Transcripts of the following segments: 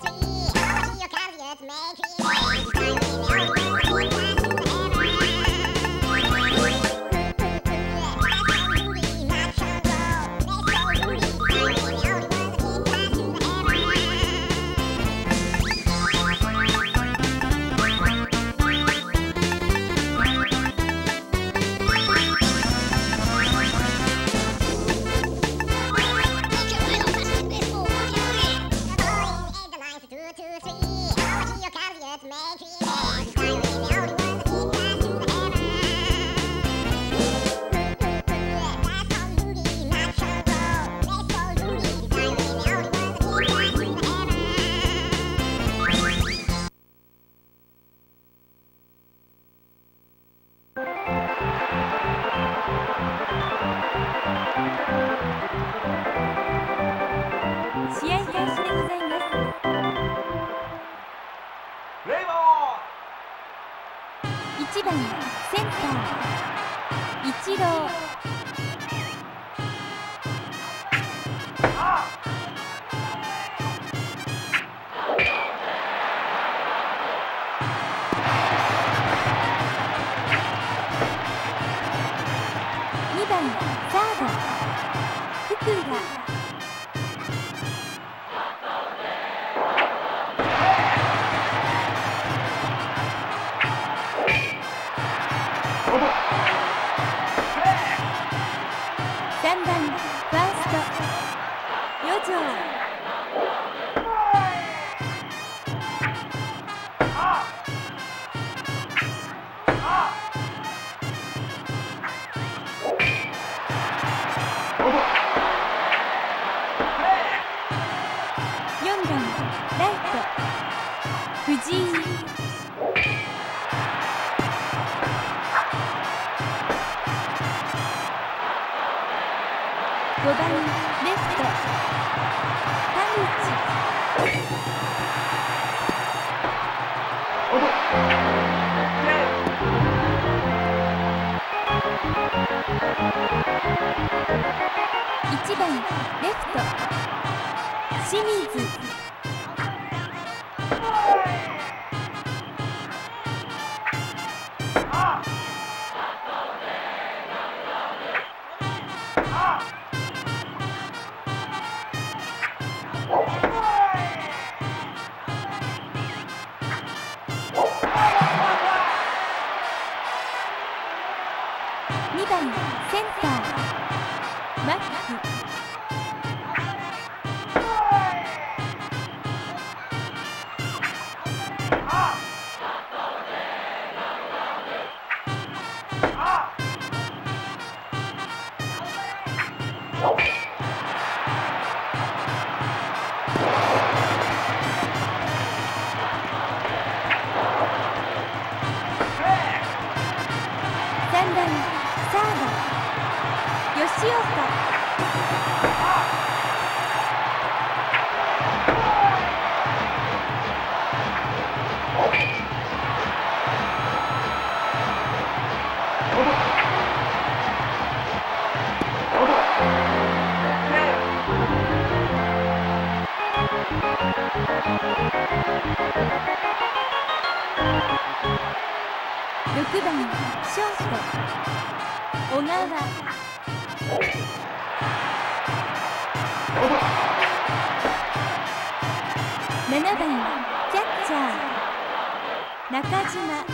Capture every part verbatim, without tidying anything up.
いちばんセンターイチロー、にばんサード福田、さんばんファースト余剰、よんばんライト藤井、ごばんレフト田口、いちばんレフト清水、にばんセンターマック、さんばんサード吉岡、ろくばんショート小川、ななばんキャッチャー中島、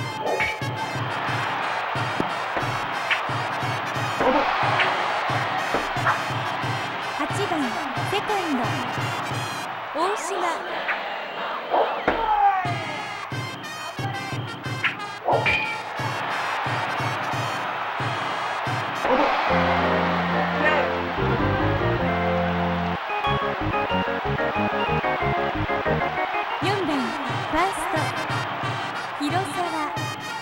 はちばんセカンド大島、よんばんファースト広沢、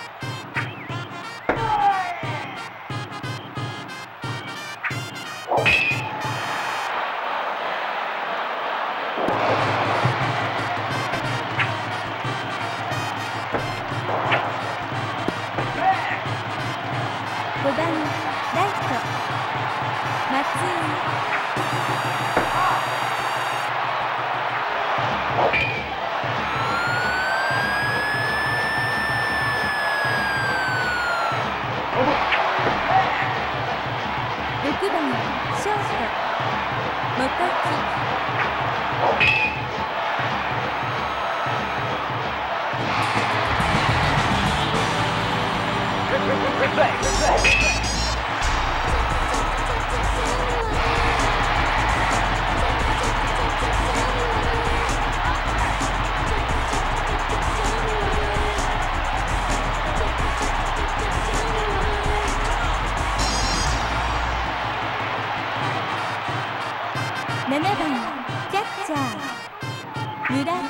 ごばんライト松井、 番ショート元木。ななばんキャッチャー村田。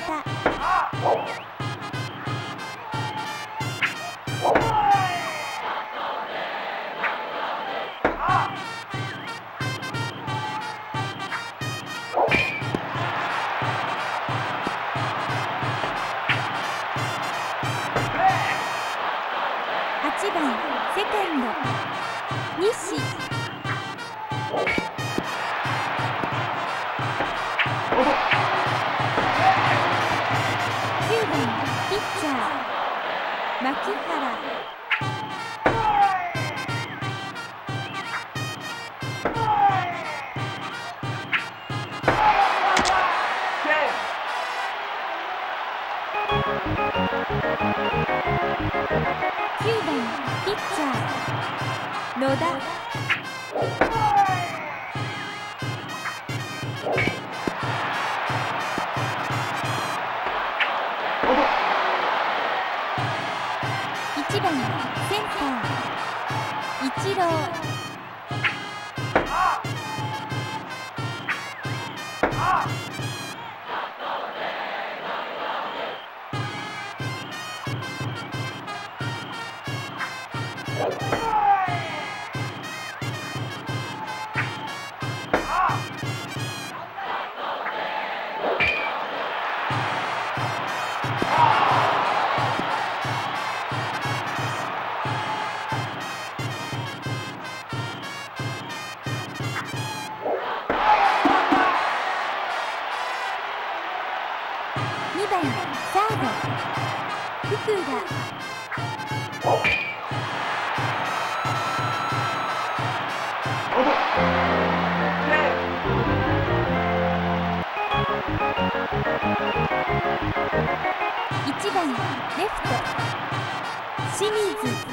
はちばんセカンド西。きゅうばんピッチャー牧原。きゅうばんピッチャー野田。いちばんセンターイチロー。にばんサード福田。いちばんレフト清水。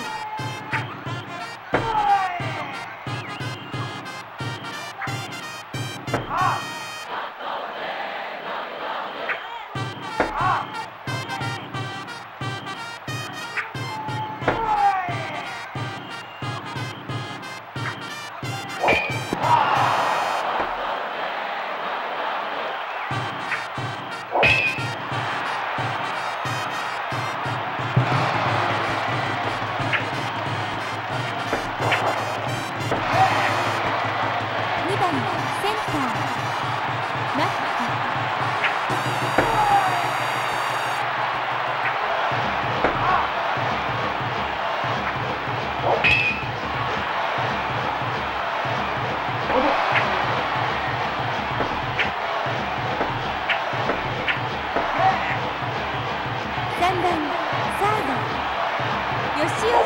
にばんセンター牧。さんばんサード吉岡。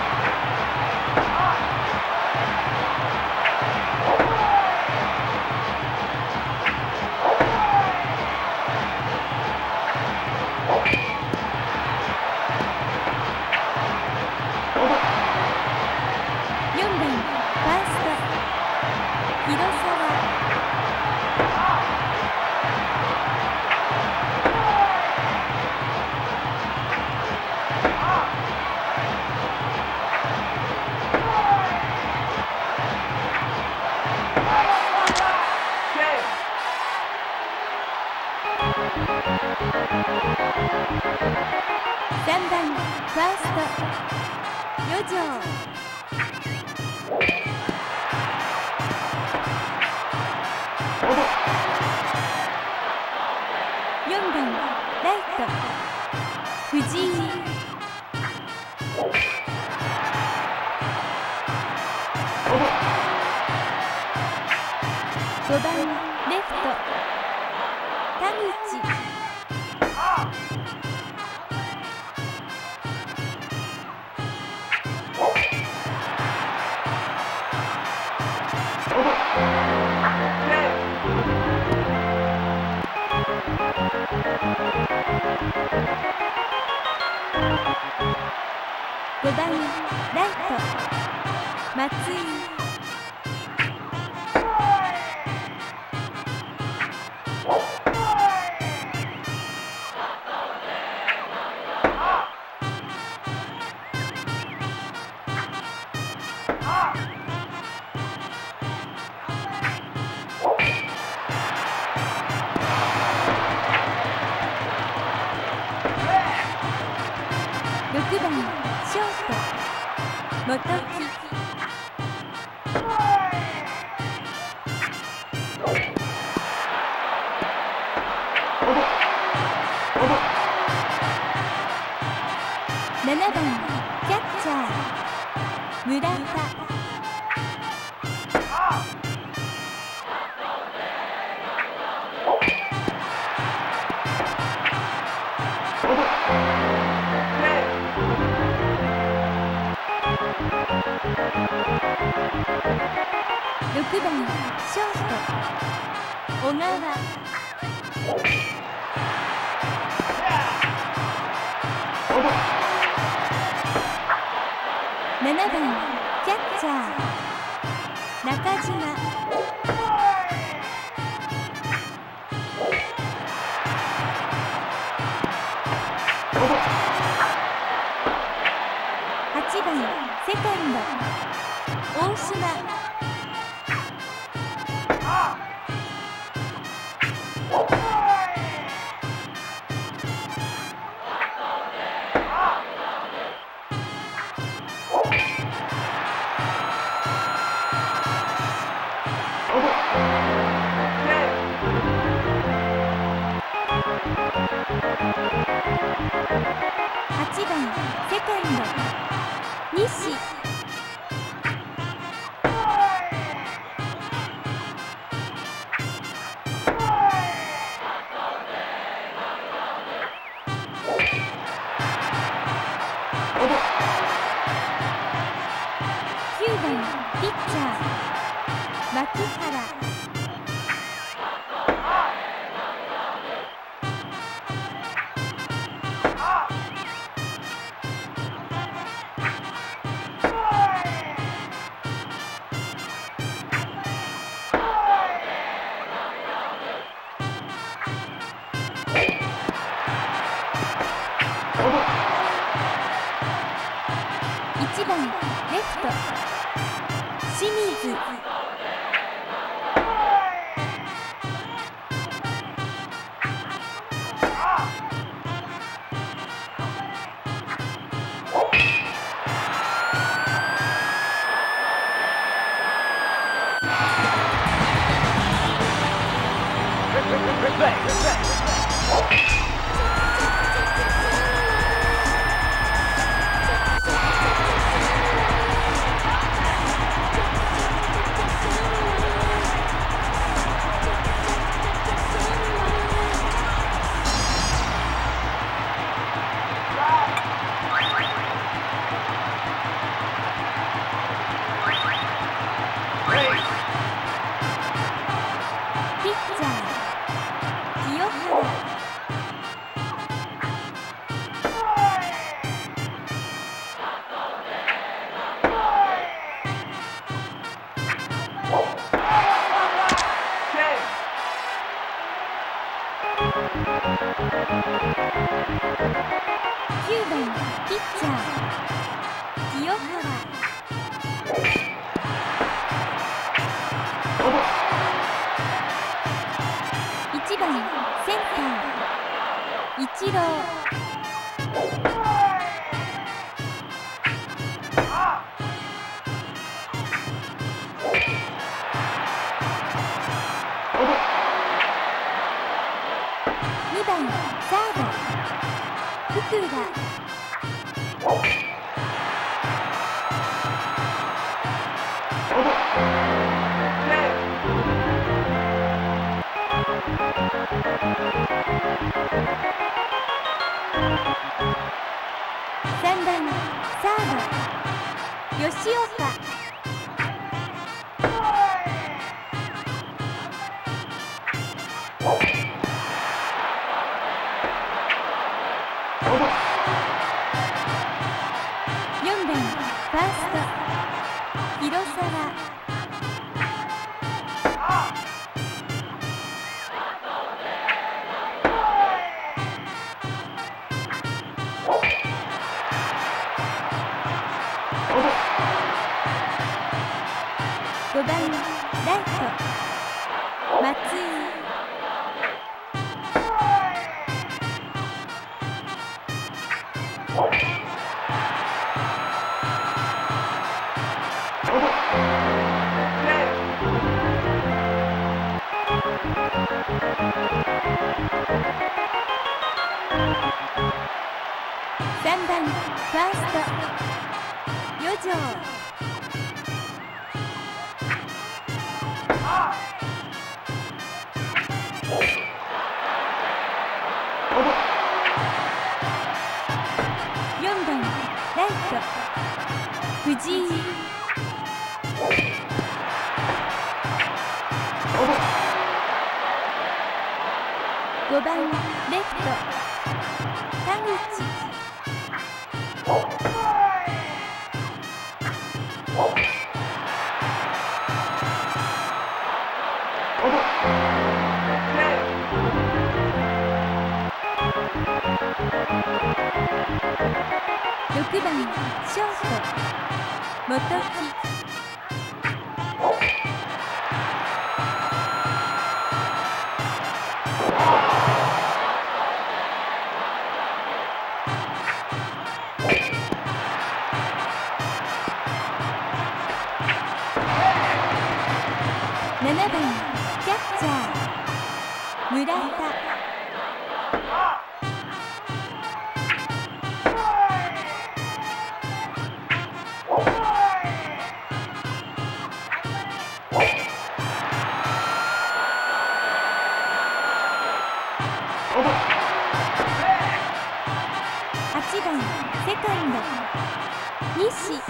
よんばんファースト広沢。さんばんファースト余剰。よんばんライト藤井。ごばんレフト田口。 ごばんライト松井。ろくばんショート元木。ななばんキャッチャー村田。ろくばんショート小川。ななばんキャッチャー中島。はちばんセカンド大島。はちばんセカンド西。きゅうばんピッチャー牧原。いちばんレフト清水。ピッチャー清原。きゅうばんピッチャー清原。いちばんセンターイチロー。にばんサード福田。さんばんサード吉岡。よんばんごばんライト松井。さんばんファースト余剰。よんばんライト藤井。ごばんレフト田口。ろくばんショート元木。ななばんキャッチャー村田。はちばんセカンド西。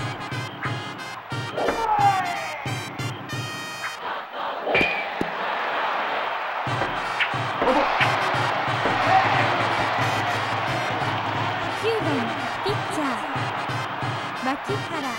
きゅうばんピッチャー牧原。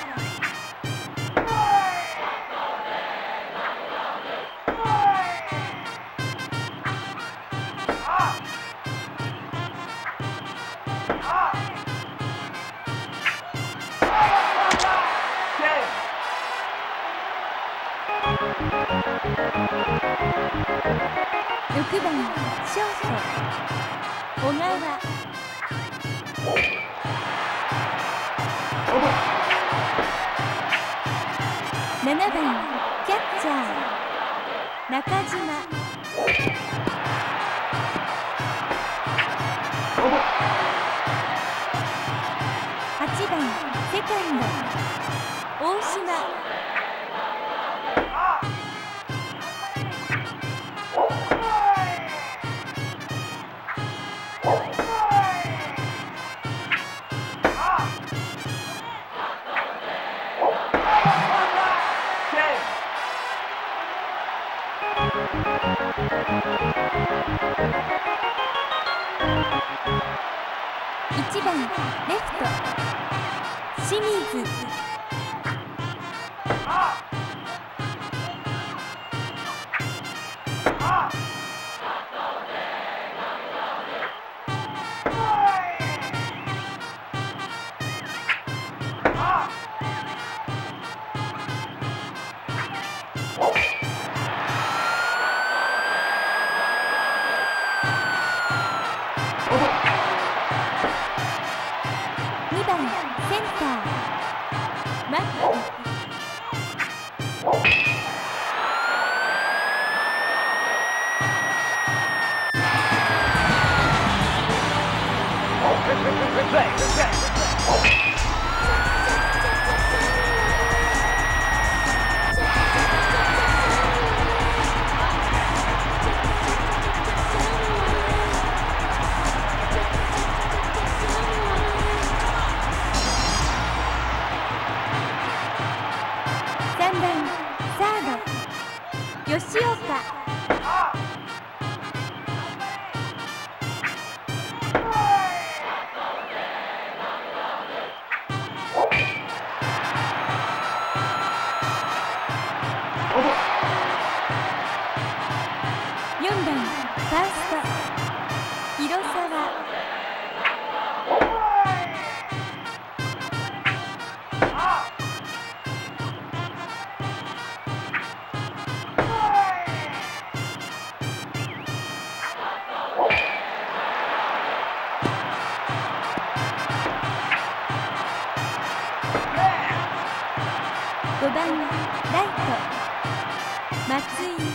ろくばんショート小川。ななばんキャッチャー中島。はちばんセカンド大島。いちばんレフト清水。にばんセンターマッキ。さんばんサード吉岡。 ごばんライト松井。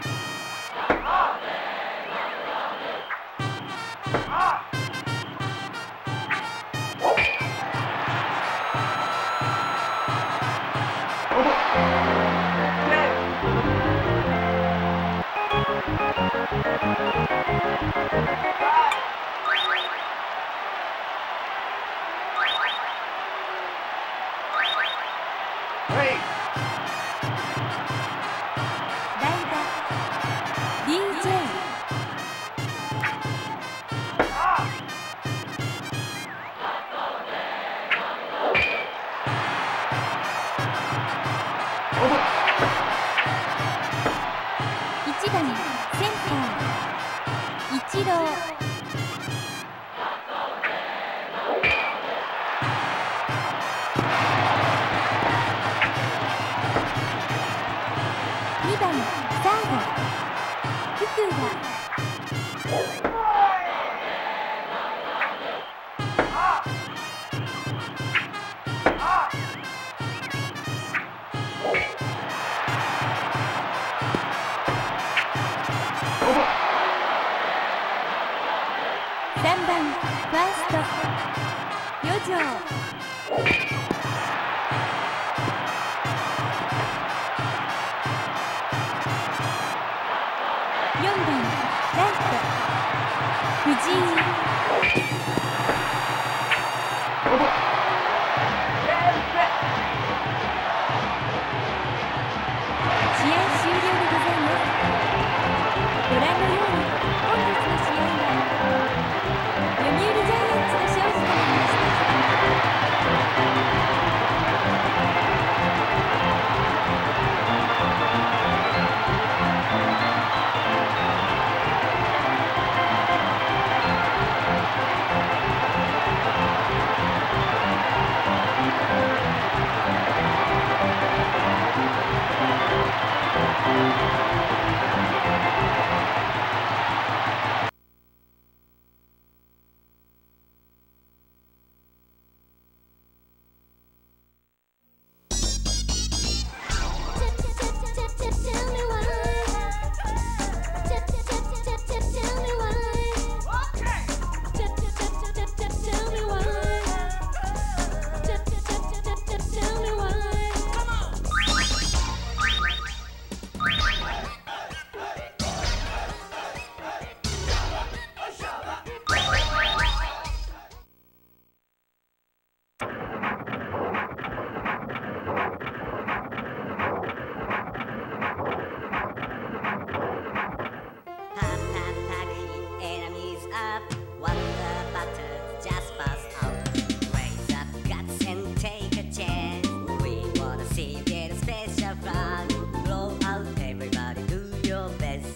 いちばんセンターイチロー。にばんサード福田。さんばんファースト余剰。よんばんライト藤井。試合終了でございます。ご覧のように本日の試合は読売ジャイアンツの勝利となりま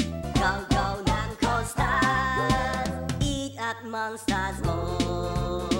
した。Monsters more